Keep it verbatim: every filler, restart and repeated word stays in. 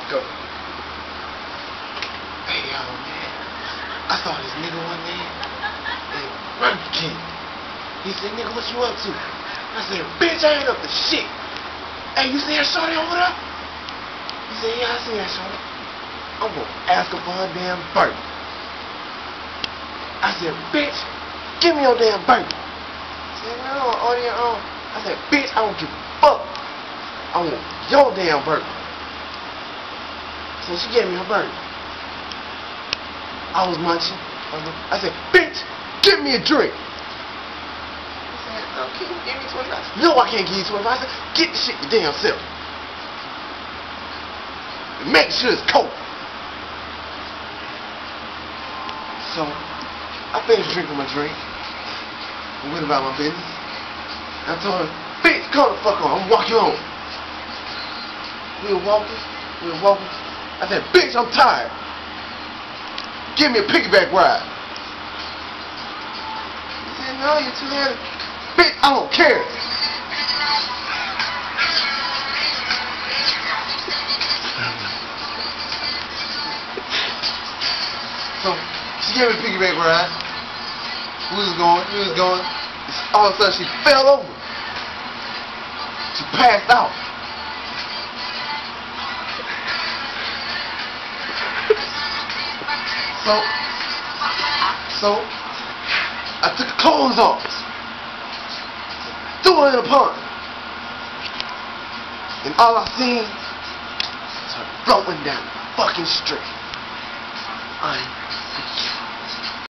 Go. Hey, yo, man. I saw this nigga one day in Burger King. He said, nigga, what you up to? I said, bitch, I ain't up to shit. Hey, you see that shorty over there? He said, yeah, I see that shorty. I'm gonna ask her for her damn burger. I said, bitch, give me your damn burger. He said, no, order your own. I said, bitch, I don't give a fuck. I want your damn burger. So she gave me her burger. I was munching. I said, bitch, give me a drink. He said, no, can you give me twenty-five dollars? No, I can't give you twenty-five dollars. I said, get the shit your damn self. And make sure it's cold. So, I finished drinking my drink and went about my business. I told her, bitch, come the fuck on, I'm gonna walk you home. We were walking, we were walking. I said, bitch, I'm tired. Give me a piggyback ride. He said, no, you're too heavy. Bitch, I don't care. So, she gave me a piggyback ride. We was going, we was going. All of a sudden, she fell over. She passed out. So, so, I took her clothes off, threw her in a pond, and all I seen was her floating down the fucking street. Unforgiveable.